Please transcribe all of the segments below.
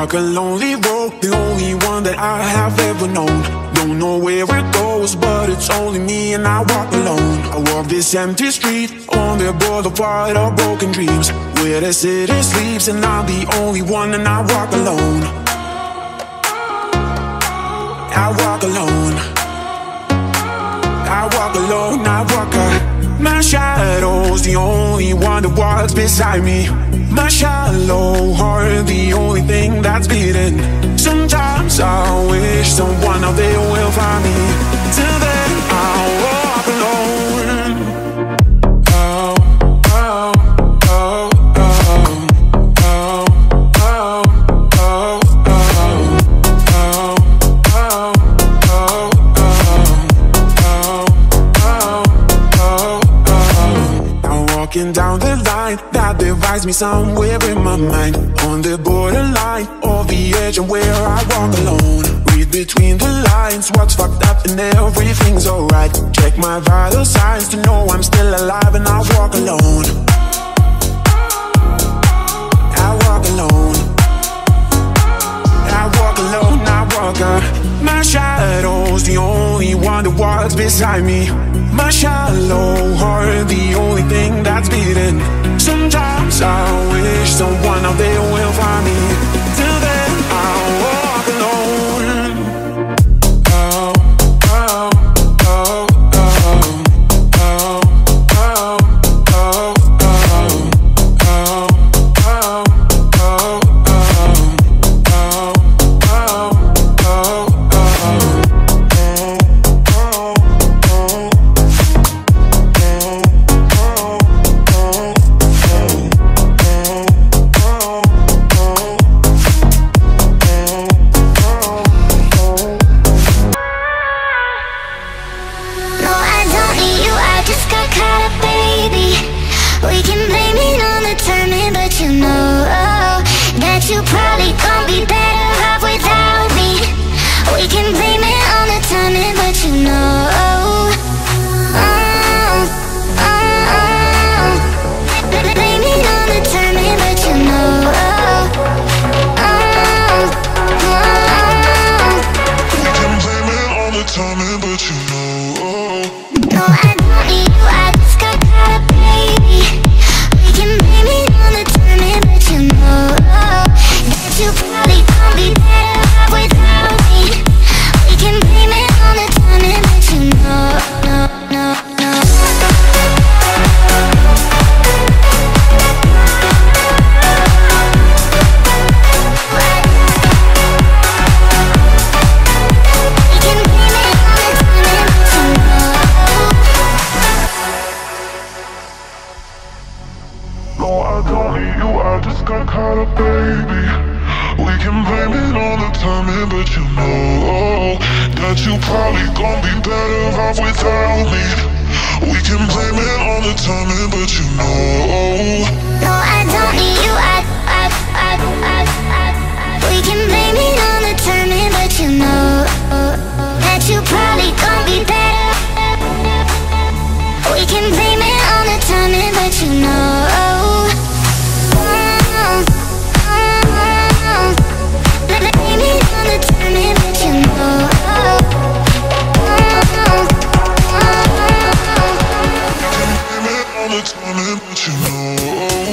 walk a lonely road, the only one that I have ever known. Don't know where it goes, but it's only me and I walk alone. I walk this empty street on the boulevard of broken dreams, where the city sleeps and I'm the only one, and I walk alone. I walk alone. I walk alone, I walk alone. My shadow's the only one that walks beside me. My shallow heart, the only thing that's beating. Sometimes I wish someone out there will find me. Till then I'll walk alone. Oh, oh, oh, oh. Oh, oh, oh, oh. I'm walking down the line that divides me somewhere in my mind, on the borderline of the edge and where I walk alone. Read between the lines what's fucked up and everything's alright. Check my vital signs to know I'm still alive, and I walk alone. I walk alone. I walk alone, I walk alone. My shadow's the only one that walks beside me. My shallow heart, the only thing that's beating. Sometimes I wish someone out there will find me. Till then I'll walk alone. Oh, oh, oh, oh. Oh, oh, oh, oh. Oh, oh, oh, you probably gon' be better off without me. We can blame it on the timing, but you know. Blame it on the timing, but you know. We can blame it on the timing, but you know. No, I don't need you, I just got caught up, baby. We can blame it on the timing, but you know. You probably gon' be better off without me. We can blame it on the timing, but you know, no, no, no. We can blame it on the timing, but you know. No, I don't need you, I just got caught up, baby. We can blame it on the timing, but you know that you probably gon' be better off without me. We can blame it on the timing, but you know. No, I don't need you, we can blame it on the timing, but you know that you probably gon' be better. We can blame it on the timing, but you know. Blame it on the timing, but you know. Blame it on the timing, but you know.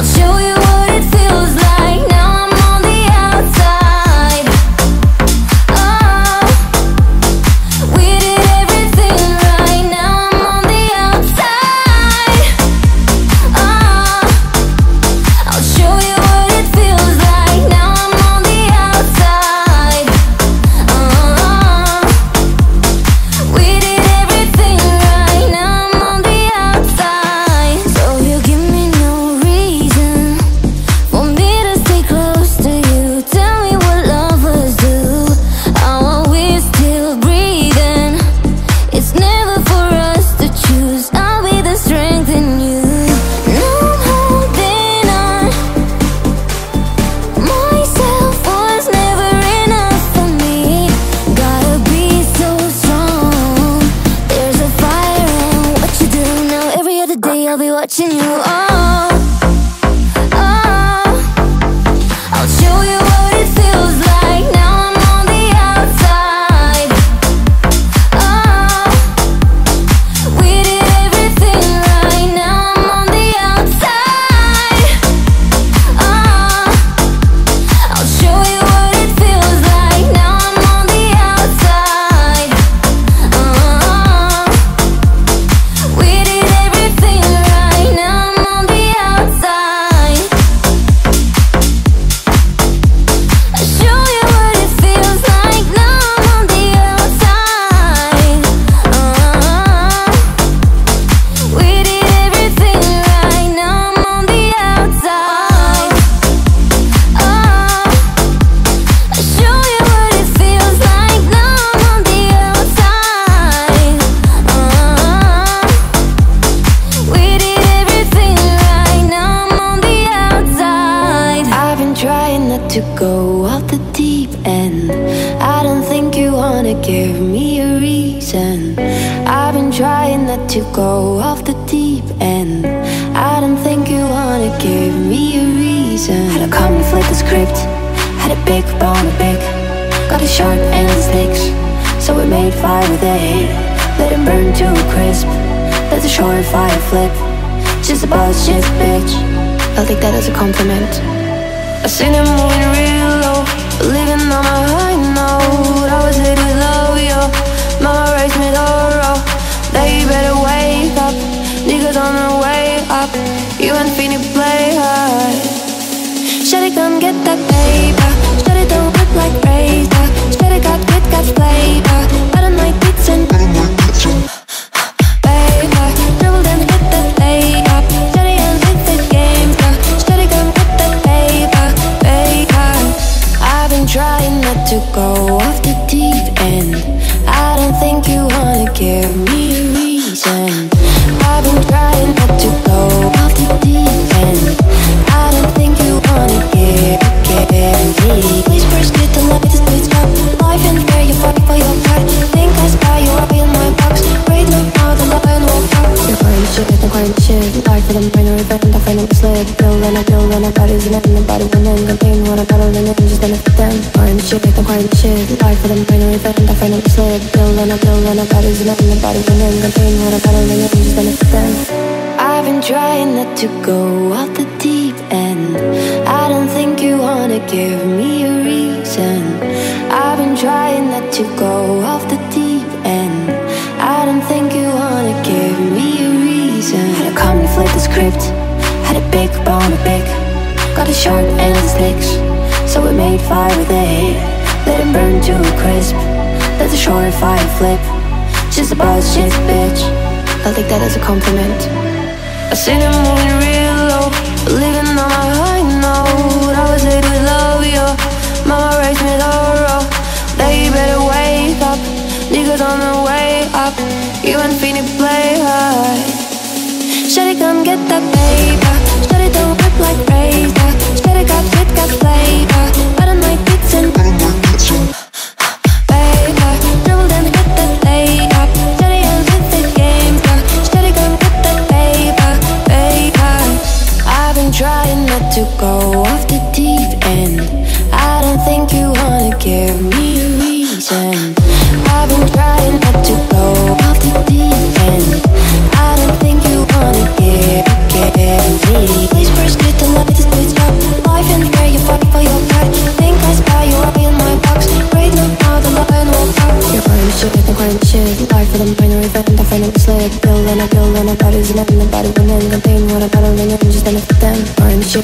I'll show you what it feels like. Now I'm on the outside. Oh, we did everything right. Now I'm on the outside. Oh, I'll show you what it feels like. Now I'm on the outside. We did everything right. Now I'm on the outside. So you give me no reason for me to stay close to you. Tell me what lovers do. How are we still breathing? It's never for us to choose. I'll be the strength in you. No, I'm holding on. Myself was never enough for me. Gotta be so strong. There's a fire in what you do. Now every other day I'll be watching you. Oh, I'll show you what it feels like. Now I'm on the outside. Oh, we did everything right. Now I'm on the outside. Oh, I'll show you what it feels like. Now I'm on the outside. We did everything right. Now I'm on the outside. I'll show you what it feels like. Now I'm on the outside. We did everything right. Now I'm on the outside. I'll show you what it feels like. Now I'm on the outside. We did everything right. Now I'm on the outside. I've been trying not to go off the deep end. I don't think you wanna give me a reason. I've been trying not to go off the deep end. I don't think you wanna give me a reason. Had to come flip the script. Had a big bone of big. Got a sharp and the sticks. So we made fire with it. Let it burn to a crisp. That's a short fire flip. Just a bullshit bitch. I'll take that as a compliment. I seen him moving real low, living on a high note. I was hit with love, yo. Mama raised me thorough. They better wake up. Niggas on the way up. You and Feeny play hard. Shut it, come get that paper. Shut it, don't look like razor. Shut it, got Kit Kat flavor. I don't like pizza and paper. Dribble and hit that layup. Shut it and hit the game. Shut it, come get that paper. I've been trying not to go off the deep end. I don't think you wanna give me a reason. I've been trying not to go off the deep end. I don't think you wanna give me. Please first get the light, this bitch up. Life and fair, you fight for your part. Think I spy you up in my box. Great look now, the lion woke up. You're crying shit, I'm crying shit. Life for the minor event, I find a slip. Build and I body's an end. The body winning, contain when I battle and then just benefit them. Crying shit, I'm crying shit. Life for the minor event, I find a slip. Build and I body's an end. The body winning, contain when I battle and then just benefit them. I've been trying not to go off the deep end. I don't think you wanna give me a reason. I've been trying not to go off the deep end. I don't think you wanna give me a reason. Had to come flip the script. Had a big bone of big. Got a sharp and the sticks. So we made fire with it. Let it burn to a crisp. That's a short fire flip. Just a bullshit bitch. I'll take that as a compliment. I seen him moving real low, living on a high note. I was hit with love, yo. Mama raised me thorough. They better wake up. Niggas on the way up. You and Feeny play hard. Shut it, come get that paper. Shut it, don't rip like razor. Shut it, got Kit Kat flavor. I don't like pizza and paper. Dribble and hit that layup. Shut it and hit the game. Shut it, come get that paper. I've been trying not to go off the deep end. I don't think you wanna give me a reason. I've been trying not to go off the deep end. I don't think you wanna give me. Please first get the light.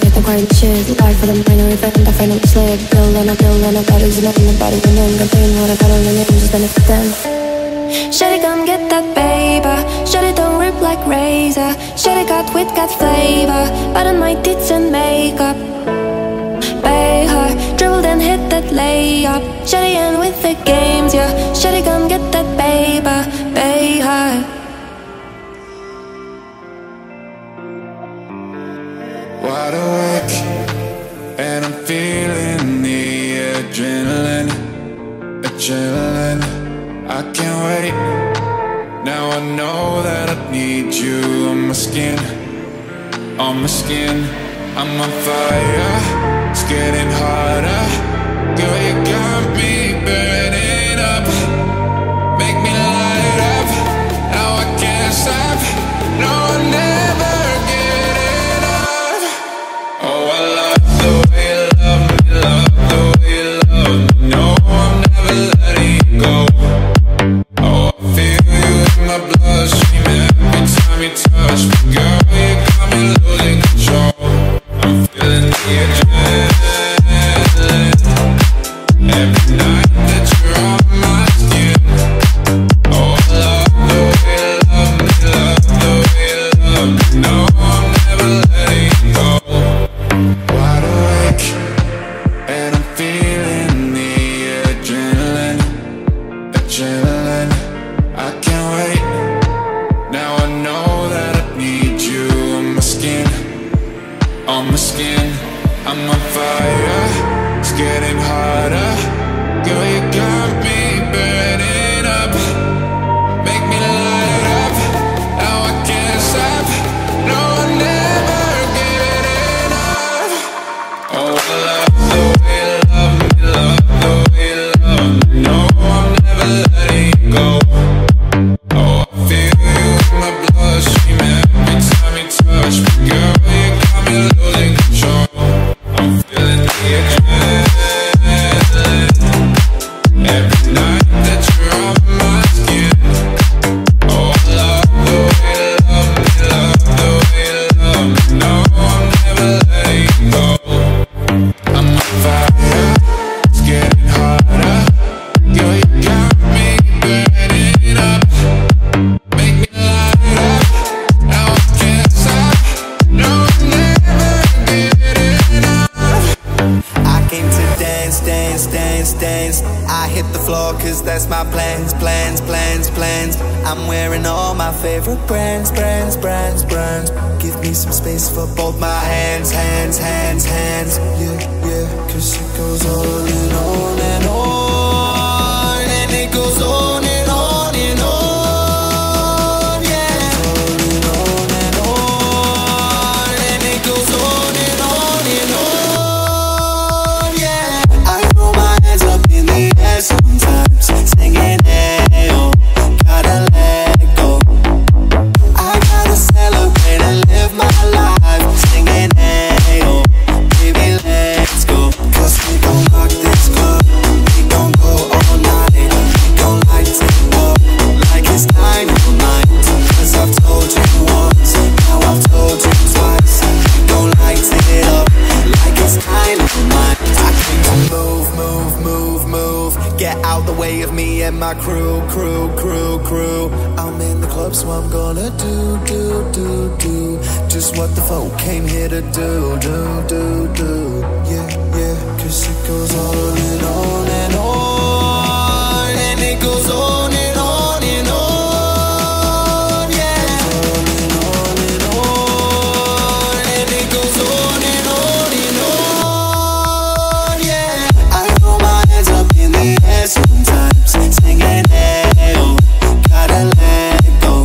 get the quiet shit. Life for the minor event, I finally slip. Pill on a body's in nobody winning. Contain what I got on the name, just benefit them. Shawty come get that paper. Shawty don't rip like razor. Shawty got wit, got flavor. But on my tits and makeup. Pay her, dribble then hit that layup. Shawty in with the games, yeah. Shawty come get that paper. Pay her. Wide awake, and I'm feeling the adrenaline. I can't wait. Now I know that I need you on my skin. I'm on fire, it's getting harder. Girl, you got me burning up. Make me light up, now I can't stop. No, I'll never get enough. Oh, I love the way you love me, love the way you love me. No, I'm never letting you go. Oh, I feel you in my bloodstream every time you touch me. Girl, you got me losing control. I'm feeling the adrenaline every night that you're on my skin. Oh, I love the way you love me, love the way you love me. No, I'm never letting you go. Wide awake, and I'm feeling the adrenaline. I can't wait. Now I know that I need you on my skin. I'm on fire, it's getting harder. Girl, you got me burning up. Make me light up, now I can't stop. No, I'll never get enough. Oh, I love the way you love me, love the way you love me. No, I'm never letting you go. Oh, I feel you in my bloodstream every time you touch me. Girl, you got me losing control. I'm feeling the adrenaline every night that you're on my skin. Oh, I love the way you love me, love the way you love me. No, I'm never letting you go. I'm on fire, it's getting harder. Girl, you got me burning up. Make me light up, now I can't stop. No, I'll never get enough. I came to dance, dance, dance, dance. I hit the floor cause that's my plans, plans, plans, plans. I'm wearing all my favorite brands, brands, brands, brands. Give me some space for both my hands, hands, hands, hands. Yeah, yeah, cause it goes on and on and on. And it goes on and on and on. Yeah, on and on and on. And it goes on and on and on. Yeah, I throw my hands up in the air sometimes, singing hey oh, gotta let go. I gotta celebrate and live my life, singing hey oh, baby let's go. Cause we gon' rock this club, we gon' go all night. We gon' light it up like it's dynamite. Cause I've told you once, now I've told you twice. We gon' light it up like it's dynamite. I came to move, move, move, move. Get out the way of me and my crew, crew, crew, crew. I'm in the club, so I'm gonna do just what the folk came here to do. Yeah, yeah, cause it goes on and on and on. And it goes on and on and on. Yeah, on and on and on. And it goes on and on and on. Yeah, I throw my hands up in the air sometimes, singing hey oh, gotta let go.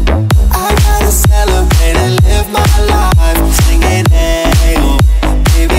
I gotta celebrate and live my life, singing hey oh, baby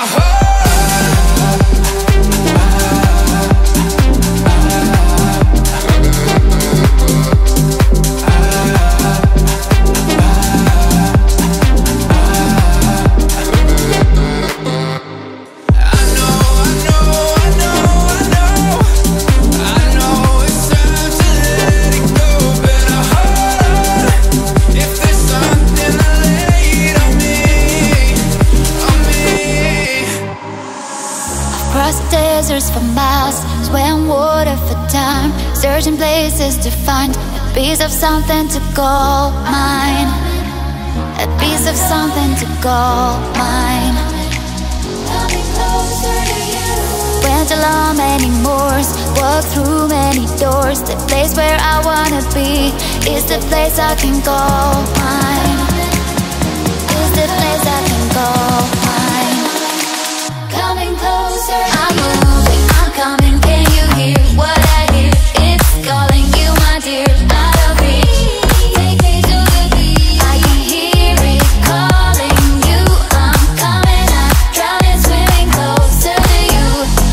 Deserts for miles, swam water for time, searching places to find a piece of something to call mine, a piece of something to call mine. Went along many moors, walked through many doors. The place where I wanna be is the place I can call mine, is the place I can call mine. Coming closer, I'm moving, I'm coming. Can you hear what I hear? It's calling you, my dear. Out of reach, take me to the beach. I can hear it calling you. I'm coming, I'm drowning, swimming closer to you.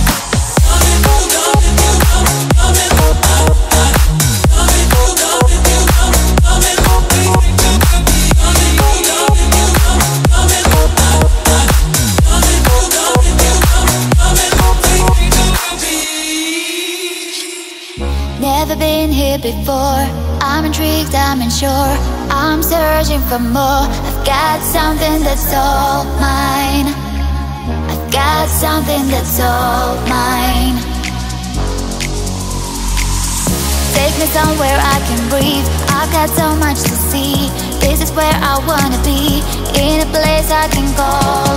Never been here before. I'm intrigued, I'm unsure. I'm searching for more. I've got something that's all mine. I've got something that's all mine. Take me somewhere I can breathe. I've got so much to see. This is where I wanna be, in a place I can call